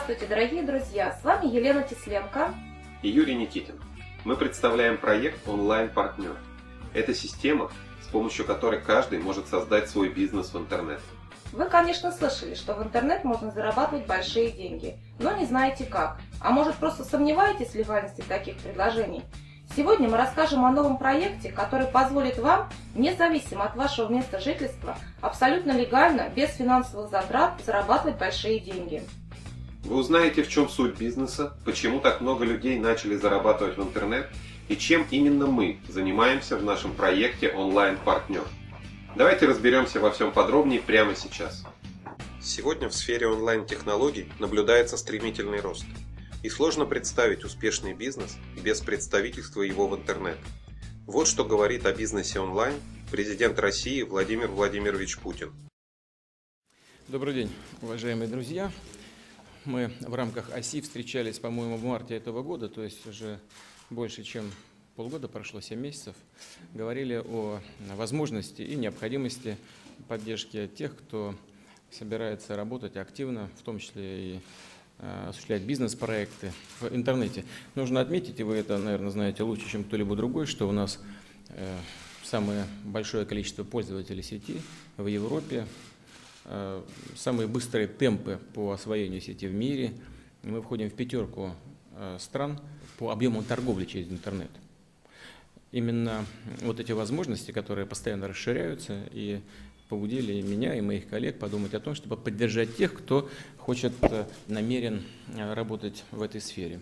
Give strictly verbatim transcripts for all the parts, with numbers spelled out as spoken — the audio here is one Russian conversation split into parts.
Здравствуйте, дорогие друзья! С вами Елена Тесленко и Юрий Никитин. Мы представляем проект «Онлайн-партнер». Это система, с помощью которой каждый может создать свой бизнес в интернет. Вы, конечно, слышали, что в интернет можно зарабатывать большие деньги, но не знаете как. А может, просто сомневаетесь в легальности таких предложений? Сегодня мы расскажем о новом проекте, который позволит вам, независимо от вашего места жительства, абсолютно легально, без финансовых затрат, зарабатывать большие деньги. Вы узнаете, в чем суть бизнеса, почему так много людей начали зарабатывать в интернет и чем именно мы занимаемся в нашем проекте «Онлайн-партнер». Давайте разберемся во всем подробнее прямо сейчас. Сегодня в сфере онлайн-технологий наблюдается стремительный рост. И сложно представить успешный бизнес без представительства его в интернет. Вот что говорит о бизнесе онлайн президент России Владимир Владимирович Путин. Добрый день, уважаемые друзья. Мы в рамках ОСИ встречались, по-моему, в марте этого года, то есть уже больше, чем полгода прошло, семь месяцев. Говорили о возможности и необходимости поддержки тех, кто собирается работать активно, в том числе и осуществлять бизнес-проекты в интернете. Нужно отметить, и вы это, наверное, знаете лучше, чем кто-либо другой, что у нас э, самое большое количество пользователей сети в Европе, э, самые быстрые темпы по освоению сети в мире. Мы входим в пятерку э, стран по объему торговли через интернет. Именно вот эти возможности, которые постоянно расширяются, и побудили меня и моих коллег подумать о том, чтобы поддержать тех, кто хочет, намерен работать в этой сфере.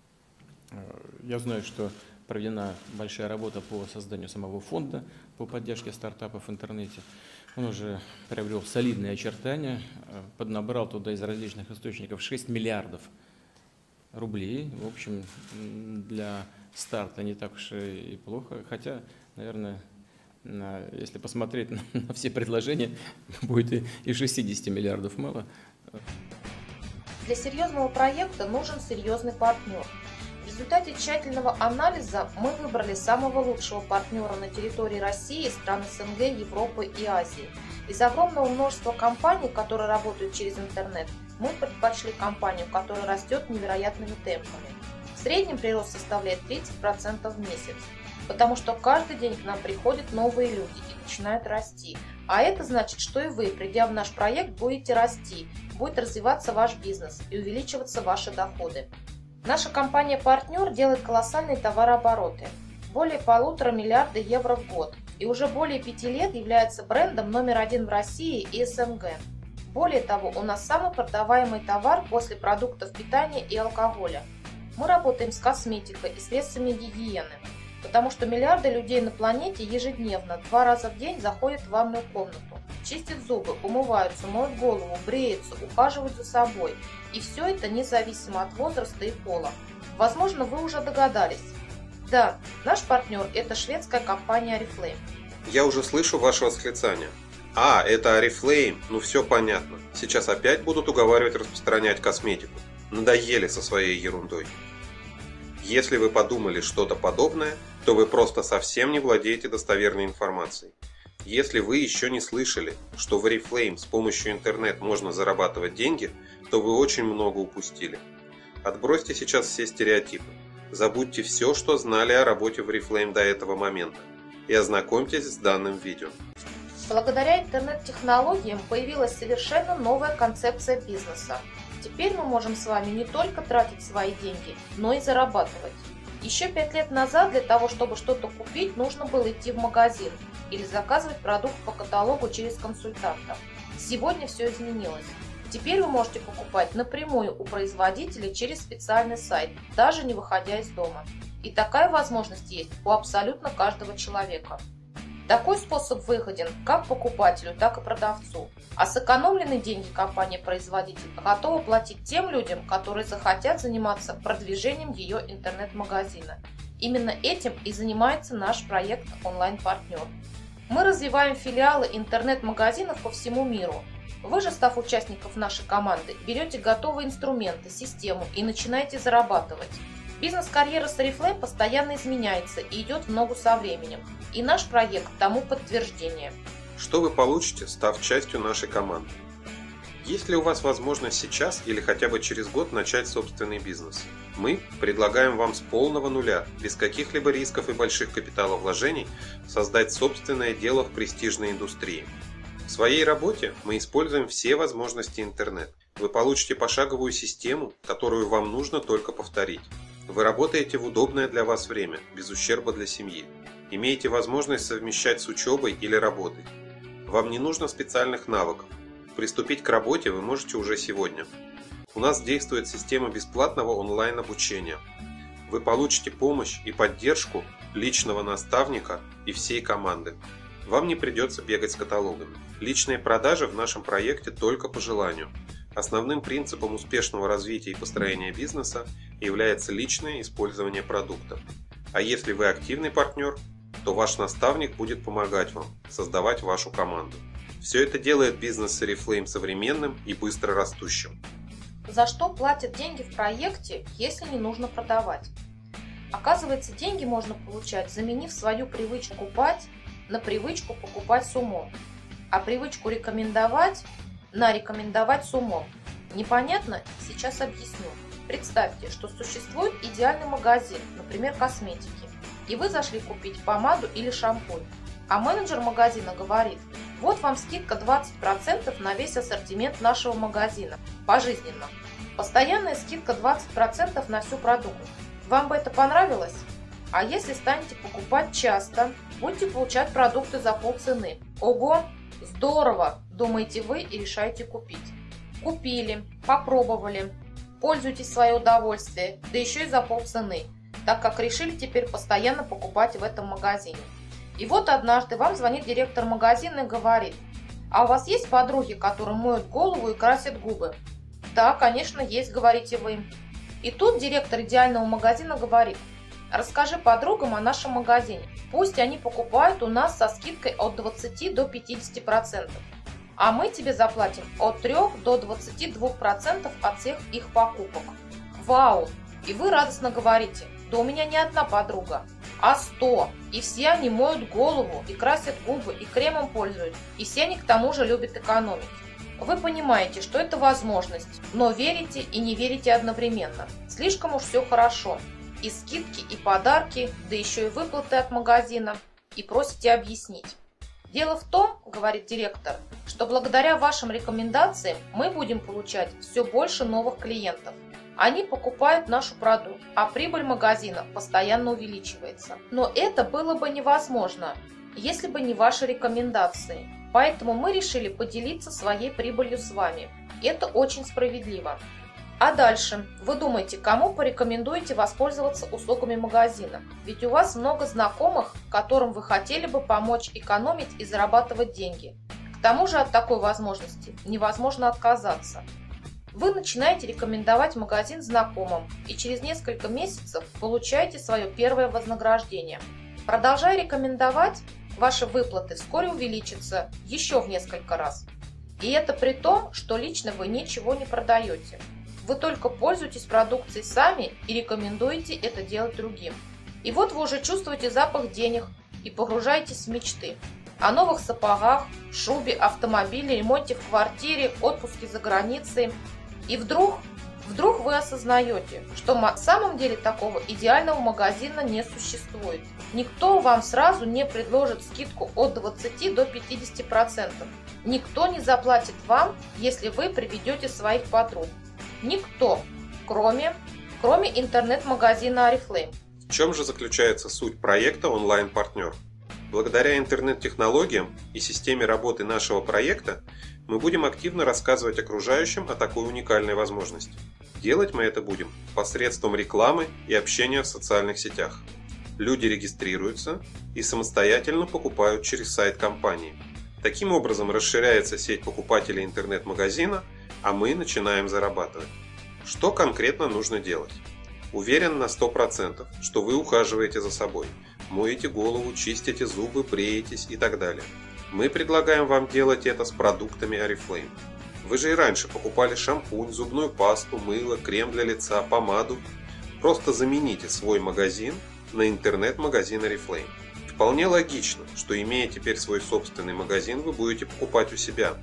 Я знаю, что проведена большая работа по созданию самого фонда по поддержке стартапов в интернете. Он уже приобрел солидные очертания, поднабрал туда из различных источников шесть миллиардов рублей. В общем, для старта не так уж и плохо, хотя, наверное, если посмотреть на все предложения, будет и шестидесяти миллиардов мало. Для серьезного проекта нужен серьезный партнер. В результате тщательного анализа мы выбрали самого лучшего партнера на территории России, стран СНГ, Европы и Азии. Из огромного множества компаний, которые работают через интернет, мы предпочли компанию, которая растет невероятными темпами. В среднем прирост составляет тридцать процентов в месяц. Потому что каждый день к нам приходят новые люди и начинают расти. А это значит, что и вы, придя в наш проект, будете расти, будет развиваться ваш бизнес и увеличиваться ваши доходы. Наша компания-партнер делает колоссальные товарообороты. Более полутора миллиарда евро в год. И уже более пяти лет является брендом номер один в России и СНГ. Более того, у нас самый продаваемый товар после продуктов питания и алкоголя. Мы работаем с косметикой и средствами гигиены. Потому что миллиарды людей на планете ежедневно, два раза в день заходят в ванную комнату, чистят зубы, умываются, моют голову, бреются, ухаживают за собой. И все это независимо от возраста и пола. Возможно, вы уже догадались. Да, наш партнер – это шведская компания Oriflame. Я уже слышу ваше восклицание. А, это Oriflame, ну все понятно. Сейчас опять будут уговаривать распространять косметику. Надоели со своей ерундой. Если вы подумали что-то подобное, то вы просто совсем не владеете достоверной информацией. Если вы еще не слышали, что в Oriflame с помощью интернет можно зарабатывать деньги, то вы очень много упустили. Отбросьте сейчас все стереотипы. Забудьте все, что знали о работе в Oriflame до этого момента, и ознакомьтесь с данным видео. Благодаря интернет-технологиям появилась совершенно новая концепция бизнеса. Теперь мы можем с вами не только тратить свои деньги, но и зарабатывать. Еще пять лет назад для того, чтобы что-то купить, нужно было идти в магазин или заказывать продукт по каталогу через консультанта. Сегодня все изменилось. Теперь вы можете покупать напрямую у производителя через специальный сайт, даже не выходя из дома. И такая возможность есть у абсолютно каждого человека. Такой способ выгоден как покупателю, так и продавцу. А сэкономленные деньги компания-производитель готова платить тем людям, которые захотят заниматься продвижением ее интернет-магазина. Именно этим и занимается наш проект «Онлайн-партнер». Мы развиваем филиалы интернет-магазинов по всему миру. Вы же, став участником нашей команды, берете готовые инструменты, систему и начинаете зарабатывать. Бизнес-карьера с Oriflame постоянно изменяется и идет в ногу со временем. И наш проект тому подтверждение. Что вы получите, став частью нашей команды? Есть ли у вас возможность сейчас или хотя бы через год начать собственный бизнес? Мы предлагаем вам с полного нуля, без каких-либо рисков и больших капиталовложений, создать собственное дело в престижной индустрии. В своей работе мы используем все возможности интернет. Вы получите пошаговую систему, которую вам нужно только повторить. Вы работаете в удобное для вас время, без ущерба для семьи. Имеете возможность совмещать с учебой или работой. Вам не нужно специальных навыков. Приступить к работе вы можете уже сегодня. У нас действует система бесплатного онлайн-обучения. Вы получите помощь и поддержку личного наставника и всей команды. Вам не придется бегать с каталогами. Личные продажи в нашем проекте только по желанию. Основным принципом успешного развития и построения бизнеса является личное использование продукта. А если вы активный партнер, то ваш наставник будет помогать вам создавать вашу команду. Все это делает бизнес Oriflame современным и быстро растущим. За что платят деньги в проекте, если не нужно продавать? Оказывается, деньги можно получать, заменив свою привычку покупать на привычку покупать с умом, а привычку рекомендовать на рекомендовать с умом. Непонятно? Сейчас объясню. Представьте, что существует идеальный магазин, например, косметики, и вы зашли купить помаду или шампунь, а менеджер магазина говорит: вот вам скидка двадцать процентов на весь ассортимент нашего магазина, пожизненно. Постоянная скидка двадцать процентов на всю продукцию. Вам бы это понравилось? А если станете покупать часто, будете получать продукты за полцены. Ого, здорово, думаете вы и решаете купить. Купили, попробовали, пользуйтесь в свое удовольствие, да еще и за полцены, так как решили теперь постоянно покупать в этом магазине. И вот однажды вам звонит директор магазина и говорит: а у вас есть подруги, которые моют голову и красят губы? Да, конечно, есть, говорите вы. И тут директор идеального магазина говорит: расскажи подругам о нашем магазине. Пусть они покупают у нас со скидкой от двадцати до пятидесяти процентов. А мы тебе заплатим от трёх до двадцати двух процентов от всех их покупок. Вау! И вы радостно говорите: да у меня не одна подруга, а сто. И все они моют голову, и красят губы, и кремом пользуются. И все они к тому же любят экономить. Вы понимаете, что это возможность, но верите и не верите одновременно. Слишком уж все хорошо. И скидки, и подарки, да еще и выплаты от магазина. И просите объяснить. Дело в том, говорит директор, что благодаря вашим рекомендациям мы будем получать все больше новых клиентов. Они покупают нашу продукцию, а прибыль магазина постоянно увеличивается. Но это было бы невозможно, если бы не ваши рекомендации. Поэтому мы решили поделиться своей прибылью с вами. Это очень справедливо. А дальше вы думаете, кому порекомендуете воспользоваться услугами магазина? Ведь у вас много знакомых, которым вы хотели бы помочь экономить и зарабатывать деньги. К тому же от такой возможности невозможно отказаться. Вы начинаете рекомендовать магазин знакомым и через несколько месяцев получаете свое первое вознаграждение. Продолжая рекомендовать, ваши выплаты вскоре увеличатся еще в несколько раз. И это при том, что лично вы ничего не продаете. Вы только пользуетесь продукцией сами и рекомендуете это делать другим. И вот вы уже чувствуете запах денег и погружаетесь в мечты. О новых сапогах, шубе, автомобиле, ремонте в квартире, отпуске за границей. И вдруг, вдруг вы осознаете, что на самом деле такого идеального магазина не существует. Никто вам сразу не предложит скидку от двадцати до пятидесяти процентов. Никто не заплатит вам, если вы приведете своих подруг. Никто, кроме, кроме интернет-магазина Oriflame. В чем же заключается суть проекта «Онлайн-партнер»? Благодаря интернет-технологиям и системе работы нашего проекта мы будем активно рассказывать окружающим о такой уникальной возможности. Делать мы это будем посредством рекламы и общения в социальных сетях. Люди регистрируются и самостоятельно покупают через сайт компании. Таким образом расширяется сеть покупателей интернет-магазина, а мы начинаем зарабатывать. Что конкретно нужно делать? Уверен на сто процентов, что вы ухаживаете за собой, моете голову, чистите зубы, бреетесь и так далее. Мы предлагаем вам делать это с продуктами Oriflame. Вы же и раньше покупали шампунь, зубную пасту, мыло, крем для лица, помаду. Просто замените свой магазин на интернет-магазин Oriflame. Вполне логично, что имея теперь свой собственный магазин, вы будете покупать у себя.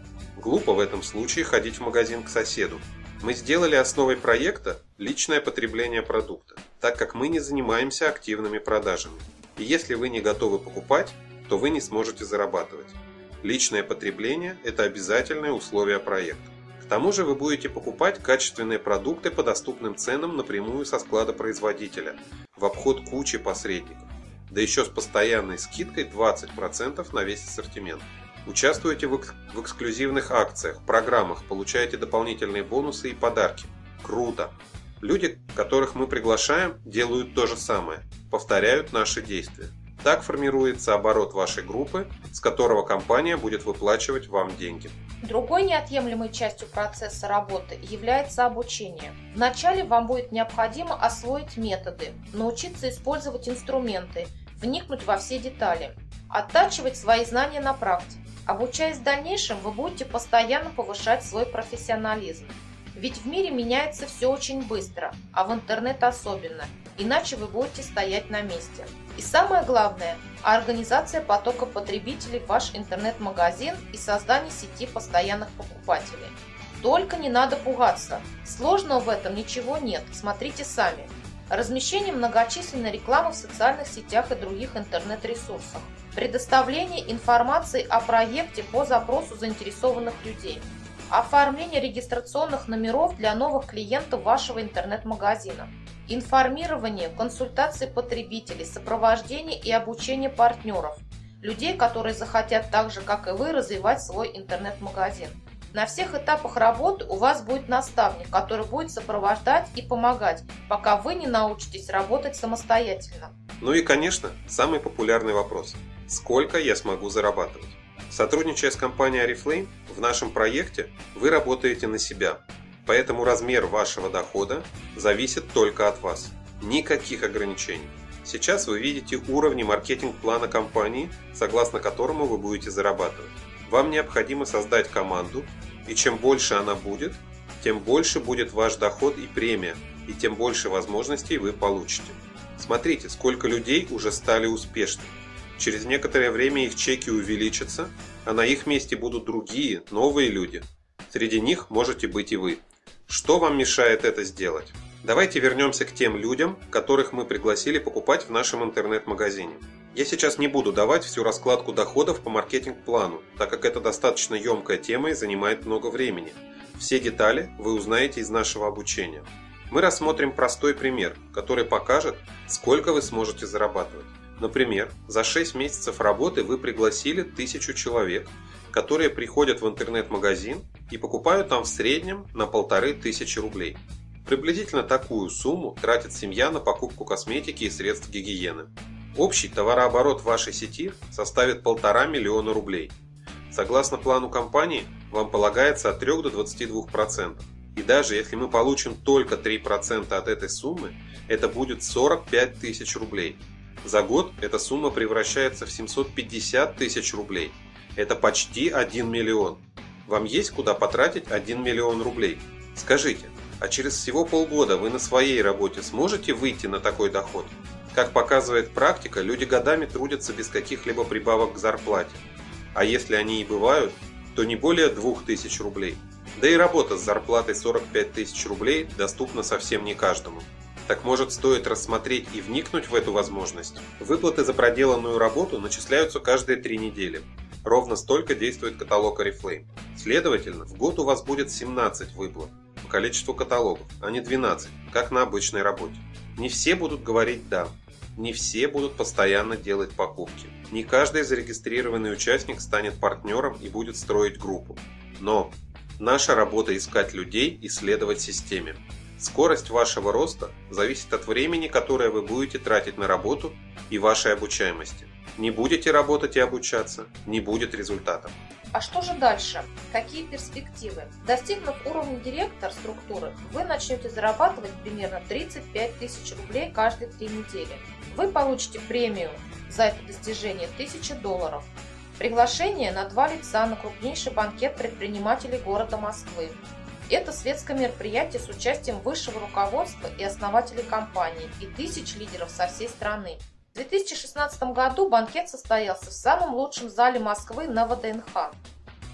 Глупо в этом случае ходить в магазин к соседу. Мы сделали основой проекта личное потребление продукта, так как мы не занимаемся активными продажами. И если вы не готовы покупать, то вы не сможете зарабатывать. Личное потребление – это обязательное условие проекта. К тому же вы будете покупать качественные продукты по доступным ценам напрямую со склада производителя, в обход кучи посредников, да еще с постоянной скидкой двадцать процентов на весь ассортимент. Участвуете в, экс- в эксклюзивных акциях, программах, получаете дополнительные бонусы и подарки. Круто! Люди, которых мы приглашаем, делают то же самое, повторяют наши действия. Так формируется оборот вашей группы, с которого компания будет выплачивать вам деньги. Другой неотъемлемой частью процесса работы является обучение. Вначале вам будет необходимо освоить методы, научиться использовать инструменты, вникнуть во все детали, оттачивать свои знания на практике. Обучаясь в дальнейшем, вы будете постоянно повышать свой профессионализм. Ведь в мире меняется все очень быстро, а в интернет особенно, иначе вы будете стоять на месте. И самое главное – организация потока потребителей в ваш интернет-магазин и создание сети постоянных покупателей. Только не надо пугаться, сложного в этом ничего нет, смотрите сами. Размещение многочисленной рекламы в социальных сетях и других интернет-ресурсах. Предоставление информации о проекте по запросу заинтересованных людей. Оформление регистрационных номеров для новых клиентов вашего интернет-магазина. Информирование, консультации потребителей, сопровождение и обучение партнеров. Людей, которые захотят так же, как и вы, развивать свой интернет-магазин. На всех этапах работы у вас будет наставник, который будет сопровождать и помогать, пока вы не научитесь работать самостоятельно. Ну и, конечно, самый популярный вопрос – сколько я смогу зарабатывать? Сотрудничая с компанией Oriflame, в нашем проекте вы работаете на себя, поэтому размер вашего дохода зависит только от вас. Никаких ограничений. Сейчас вы видите уровни маркетинг-плана компании, согласно которому вы будете зарабатывать. Вам необходимо создать команду, и чем больше она будет, тем больше будет ваш доход и премия, и тем больше возможностей вы получите. Смотрите, сколько людей уже стали успешными. Через некоторое время их чеки увеличатся, а на их месте будут другие, новые люди. Среди них можете быть и вы. Что вам мешает это сделать? Давайте вернемся к тем людям, которых мы пригласили покупать в нашем интернет-магазине. Я сейчас не буду давать всю раскладку доходов по маркетинг-плану, так как это достаточно емкая тема и занимает много времени. Все детали вы узнаете из нашего обучения. Мы рассмотрим простой пример, который покажет, сколько вы сможете зарабатывать. Например, за шесть месяцев работы вы пригласили тысячу человек, которые приходят в интернет-магазин и покупают там в среднем на полторы тысячи рублей. Приблизительно такую сумму тратит семья на покупку косметики и средств гигиены. Общий товарооборот вашей сети составит полтора миллиона рублей. Согласно плану компании, вам полагается от трёх до двадцати двух процентов. И даже если мы получим только три процента от этой суммы, это будет сорок пять тысяч рублей. За год эта сумма превращается в семьсот пятьдесят тысяч рублей. Это почти один миллион. Вам есть куда потратить один миллион рублей? Скажите, а через всего полгода вы на своей работе сможете выйти на такой доход? Как показывает практика, люди годами трудятся без каких-либо прибавок к зарплате. А если они и бывают, то не более двух тысяч рублей. Да и работа с зарплатой сорок пять тысяч рублей доступна совсем не каждому. Так может, стоит рассмотреть и вникнуть в эту возможность? Выплаты за проделанную работу начисляются каждые три недели. Ровно столько действует каталог Oriflame. Следовательно, в год у вас будет семнадцать выплат по количеству каталогов, а не двенадцать, как на обычной работе. Не все будут говорить «да». Не все будут постоянно делать покупки. Не каждый зарегистрированный участник станет партнером и будет строить группу. Но наша работа – искать людей и следовать системе. Скорость вашего роста зависит от времени, которое вы будете тратить на работу, и вашей обучаемости. Не будете работать и обучаться – не будет результата. А что же дальше? Какие перспективы? Достигнув уровня директор структуры, вы начнете зарабатывать примерно тридцать пять тысяч рублей каждые три недели. Вы получите премию за это достижение тысяча долларов. Приглашение на два лица на крупнейший банкет предпринимателей города Москвы. Это светское мероприятие с участием высшего руководства и основателей компании и тысяч лидеров со всей страны. В две тысячи шестнадцатом году банкет состоялся в самом лучшем зале Москвы на вэ дэ эн ха.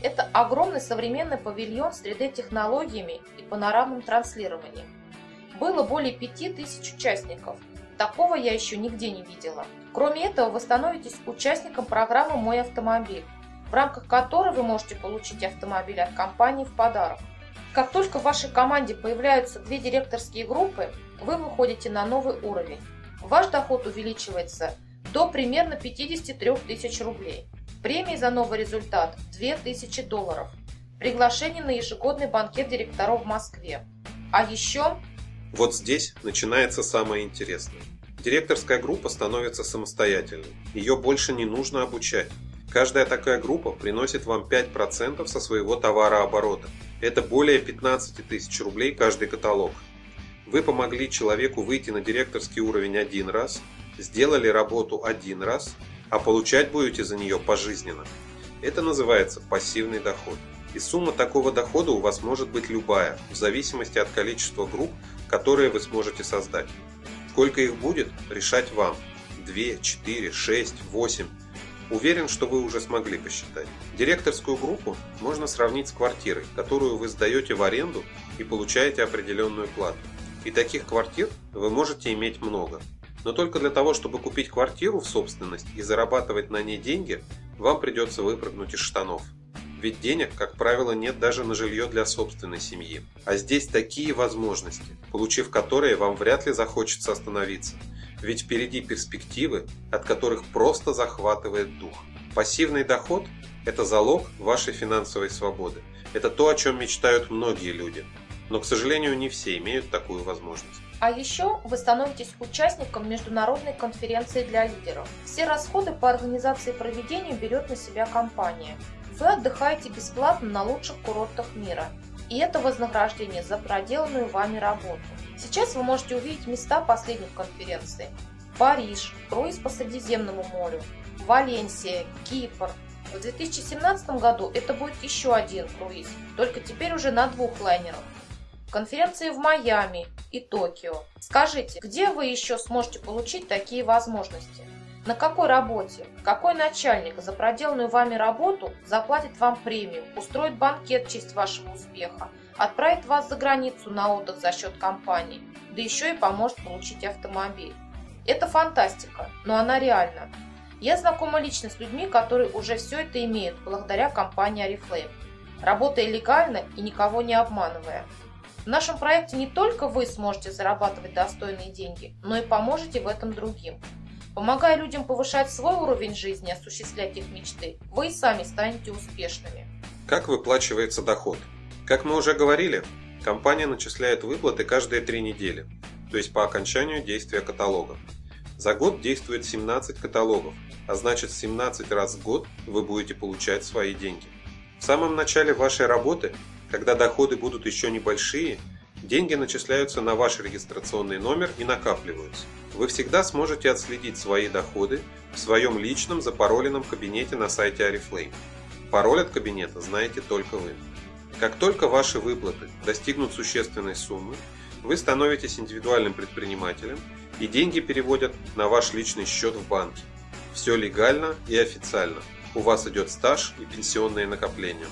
Это огромный современный павильон с три дэ-технологиями и панорамным транслированием. Было более пяти тысяч участников. Такого я еще нигде не видела. Кроме этого, вы становитесь участником программы «Мой автомобиль», в рамках которой вы можете получить автомобиль от компании в подарок. Как только в вашей команде появляются две директорские группы, вы выходите на новый уровень. Ваш доход увеличивается до примерно пятидесяти трёх тысяч рублей. Премии за новый результат – две тысячи долларов. Приглашение на ежегодный банкет директоров в Москве. А еще... Вот здесь начинается самое интересное. Директорская группа становится самостоятельной. Ее больше не нужно обучать. Каждая такая группа приносит вам пять процентов со своего товарооборота. Это более пятнадцати тысяч рублей каждый каталог. Вы помогли человеку выйти на директорский уровень один раз, сделали работу один раз, а получать будете за нее пожизненно. Это называется пассивный доход. И сумма такого дохода у вас может быть любая, в зависимости от количества групп, которые вы сможете создать. Сколько их будет, решать вам. две, четыре, шесть, восемь. Уверен, что вы уже смогли посчитать. Директорскую группу можно сравнить с квартирой, которую вы сдаете в аренду и получаете определенную плату. И таких квартир вы можете иметь много. Но только для того, чтобы купить квартиру в собственность и зарабатывать на ней деньги, вам придется выпрыгнуть из штанов. Ведь денег, как правило, нет даже на жилье для собственной семьи. А здесь такие возможности, получив которые, вам вряд ли захочется остановиться. Ведь впереди перспективы, от которых просто захватывает дух. Пассивный доход – это залог вашей финансовой свободы. Это то, о чем мечтают многие люди. Но, к сожалению, не все имеют такую возможность. А еще вы становитесь участником международной конференции для лидеров. Все расходы по организации и проведению берет на себя компания. Вы отдыхаете бесплатно на лучших курортах мира. И это вознаграждение за проделанную вами работу. Сейчас вы можете увидеть места последних конференций. Париж, круиз по Средиземному морю, Валенсия, Кипр. В две тысячи семнадцатом году это будет еще один круиз, только теперь уже на двух лайнерах. Конференции в Майами и Токио. Скажите, где вы еще сможете получить такие возможности? На какой работе? Какой начальник за проделанную вами работу заплатит вам премию, устроит банкет в честь вашего успеха, отправит вас за границу на отдых за счет компании, да еще и поможет получить автомобиль? Это фантастика, но она реальна. Я знакома лично с людьми, которые уже все это имеют благодаря компании Oriflame, работая легально и никого не обманывая. В нашем проекте не только вы сможете зарабатывать достойные деньги, но и поможете в этом другим. Помогая людям повышать свой уровень жизни, осуществлять их мечты, вы и сами станете успешными. Как выплачивается доход? Как мы уже говорили, компания начисляет выплаты каждые три недели, то есть по окончанию действия каталога. За год действует семнадцать каталогов, а значит семнадцать раз в год вы будете получать свои деньги. В самом начале вашей работы, когда доходы будут еще небольшие, деньги начисляются на ваш регистрационный номер и накапливаются. Вы всегда сможете отследить свои доходы в своем личном запароленном кабинете на сайте Oriflame. Пароль от кабинета знаете только вы. Как только ваши выплаты достигнут существенной суммы, вы становитесь индивидуальным предпринимателем и деньги переводят на ваш личный счет в банке. Все легально и официально. У вас идет стаж и пенсионные накопления.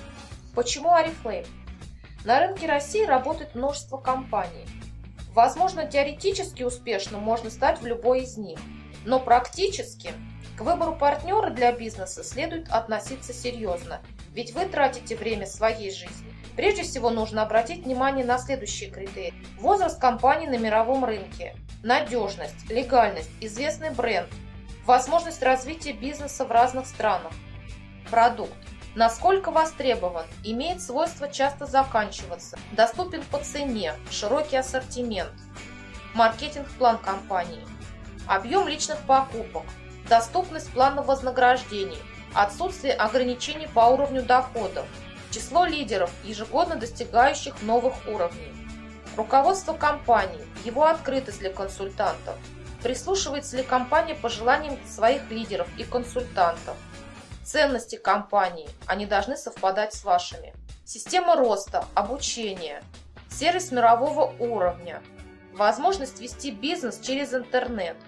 Почему Oriflame? На рынке России работает множество компаний. Возможно, теоретически успешным можно стать в любой из них, но практически к выбору партнера для бизнеса следует относиться серьезно, ведь вы тратите время своей жизни. Прежде всего нужно обратить внимание на следующие критерии. Возраст компании на мировом рынке, надежность, легальность, известный бренд, возможность развития бизнеса в разных странах, продукт. Насколько востребован, имеет свойство часто заканчиваться, доступен по цене, широкий ассортимент, маркетинг-план компании, объем личных покупок, доступность плана вознаграждений, отсутствие ограничений по уровню доходов, число лидеров, ежегодно достигающих новых уровней, руководство компании, его открытость для консультантов, прислушивается ли компания пожеланиям своих лидеров и консультантов, ценности компании, они должны совпадать с вашими. Система роста, обучения, сервис мирового уровня, возможность вести бизнес через интернет,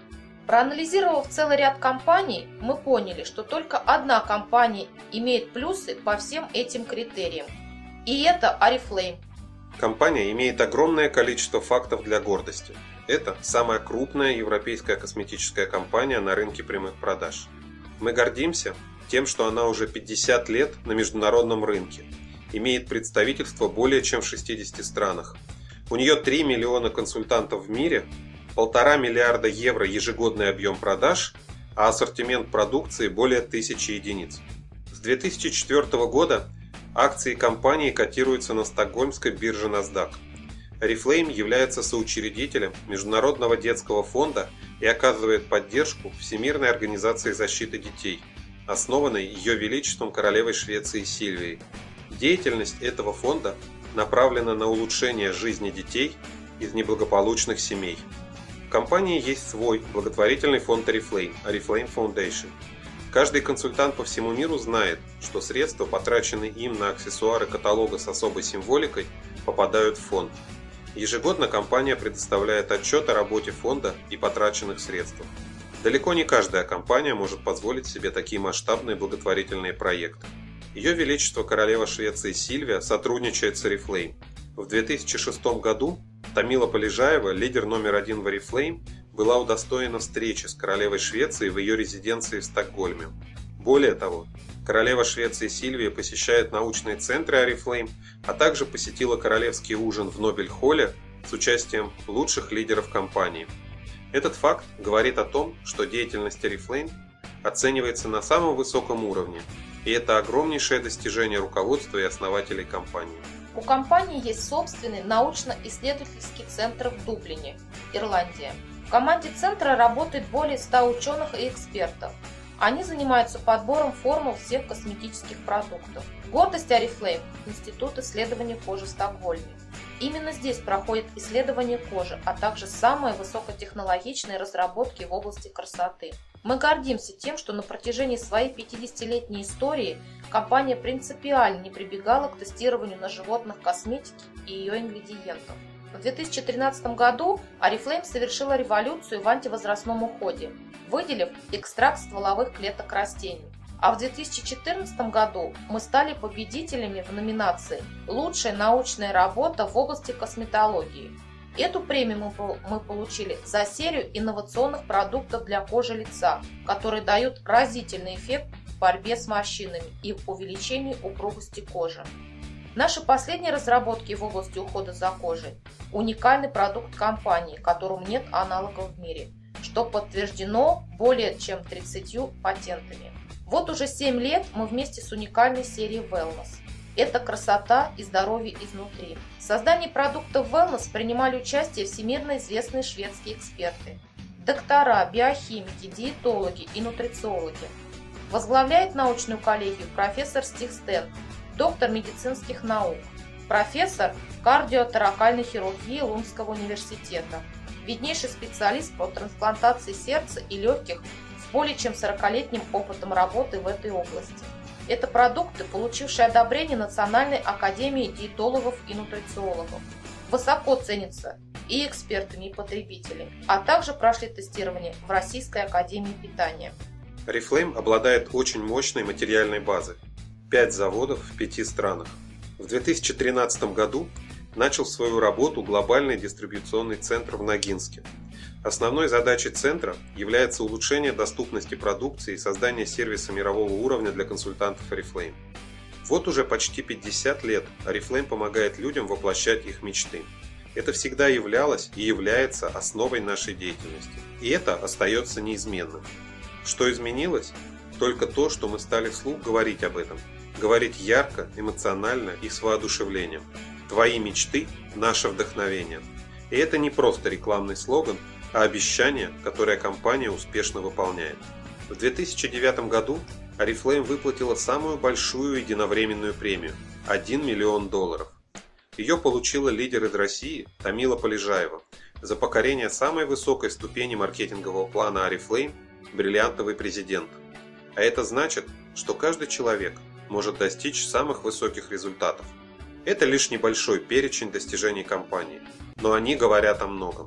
Проанализировав целый ряд компаний, мы поняли, что только одна компания имеет плюсы по всем этим критериям. И это Oriflame. Компания имеет огромное количество фактов для гордости. Это самая крупная европейская косметическая компания на рынке прямых продаж. Мы гордимся тем, что она уже пятьдесят лет на международном рынке, имеет представительство более чем в шестидесяти странах. У нее три миллиона консультантов в мире, полтора миллиарда евро ежегодный объем продаж, а ассортимент продукции более тысячи единиц. С две тысячи четвёртого года акции компании котируются на стокгольмской бирже NASDAQ. Oriflame является соучредителем Международного детского фонда и оказывает поддержку Всемирной организации защиты детей, основанной Ее Величеством Королевой Швеции Сильвией. Деятельность этого фонда направлена на улучшение жизни детей из неблагополучных семей. В компании есть свой благотворительный фонд Oriflame, Oriflame Foundation. Каждый консультант по всему миру знает, что средства, потраченные им на аксессуары каталога с особой символикой, попадают в фонд. Ежегодно компания предоставляет отчет о работе фонда и потраченных средствах. Далеко не каждая компания может позволить себе такие масштабные благотворительные проекты. Ее Величество Королева Швеции Сильвия сотрудничает с Oriflame. В две тысячи шестом году Тамила Полежаева, лидер номер один в Oriflame, была удостоена встречи с королевой Швеции в ее резиденции в Стокгольме. Более того, королева Швеции Сильвия посещает научные центры Oriflame, а также посетила королевский ужин в Нобель-холле с участием лучших лидеров компании. Этот факт говорит о том, что деятельность Oriflame оценивается на самом высоком уровне, и это огромнейшее достижение руководства и основателей компании. У компании есть собственный научно-исследовательский центр в Дублине, Ирландия. В команде центра работает более ста ученых и экспертов. Они занимаются подбором формул всех косметических продуктов. Гордость Oriflame – Институт исследования кожи в Стокгольме. Именно здесь проходит исследование кожи, а также самые высокотехнологичные разработки в области красоты. Мы гордимся тем, что на протяжении своей пятидесятилетней истории компания принципиально не прибегала к тестированию на животных косметики и ее ингредиентов. В две тысячи тринадцатом году Oriflame совершила революцию в антивозрастном уходе, выделив экстракт стволовых клеток растений. А в две тысячи четырнадцатом году мы стали победителями в номинации «Лучшая научная работа в области косметологии». Эту премию мы получили за серию инновационных продуктов для кожи лица, которые дают разительный эффект в борьбе с морщинами и в увеличении упругости кожи. Наши последние разработки в области ухода за кожей – уникальный продукт компании, которому нет аналогов в мире, что подтверждено более чем тридцатью патентами. Вот уже семь лет мы вместе с уникальной серией Wellness. Это красота и здоровье изнутри. В создании продуктов Wellness принимали участие всемирно известные шведские эксперты, доктора, биохимики, диетологи и нутрициологи. Возглавляет научную коллегию профессор Стиг Стен, доктор медицинских наук, профессор кардиоторакальной хирургии Лундского университета, виднейший специалист по трансплантации сердца и легких с более чем сорокалетним опытом работы в этой области. Это продукты, получившие одобрение Национальной академии диетологов и нутрициологов. Высоко ценятся и экспертами, и потребителями, а также прошли тестирование в Российской академии питания. Oriflame обладает очень мощной материальной базой. Пять заводов в пяти странах. В две тысячи тринадцатом году начал свою работу глобальный дистрибьюционный центр в Ногинске. Основной задачей центра является улучшение доступности продукции и создание сервиса мирового уровня для консультантов Oriflame. Вот уже почти пятьдесят лет Oriflame помогает людям воплощать их мечты. Это всегда являлось и является основой нашей деятельности. И это остается неизменным. Что изменилось? Только то, что мы стали вслух говорить об этом. Говорить ярко, эмоционально и с воодушевлением. Твои мечты – наше вдохновение. И это не просто рекламный слоган, а обещание, которое компания успешно выполняет. В две тысячи девятом году Oriflame выплатила самую большую единовременную премию – один миллион долларов. Ее получила лидер из России Тамила Полежаева за покорение самой высокой ступени маркетингового плана Oriflame – бриллиантовый президент. А это значит, что каждый человек может достичь самых высоких результатов. Это лишь небольшой перечень достижений компании, но они говорят о многом.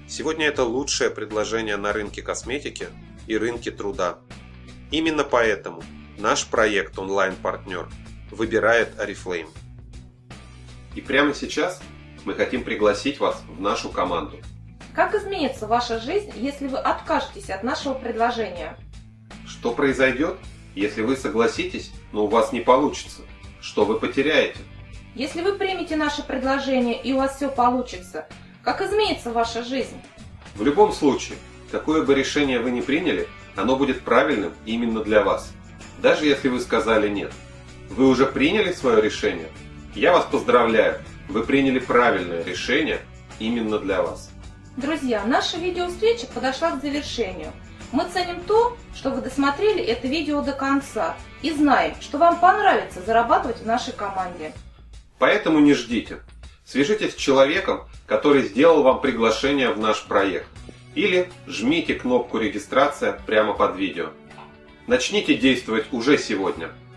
Сегодня это лучшее предложение на рынке косметики и рынке труда. Именно поэтому наш проект «Онлайн-партнер» выбирает Oriflame. И прямо сейчас мы хотим пригласить вас в нашу команду. Как изменится ваша жизнь, если вы откажетесь от нашего предложения? Что произойдет, если вы согласитесь, но у вас не получится? Что вы потеряете? Если вы примете наше предложение и у вас все получится, как изменится ваша жизнь? В любом случае, какое бы решение вы ни приняли, оно будет правильным именно для вас. Даже если вы сказали «нет». Вы уже приняли свое решение? Я вас поздравляю, вы приняли правильное решение именно для вас. Друзья, наша видеовстреча подошла к завершению. Мы ценим то, что вы досмотрели это видео до конца и знаем, что вам понравится зарабатывать в нашей команде. Поэтому не ждите. Свяжитесь с человеком, который сделал вам приглашение в наш проект. Или жмите кнопку «Регистрация» прямо под видео. Начните действовать уже сегодня.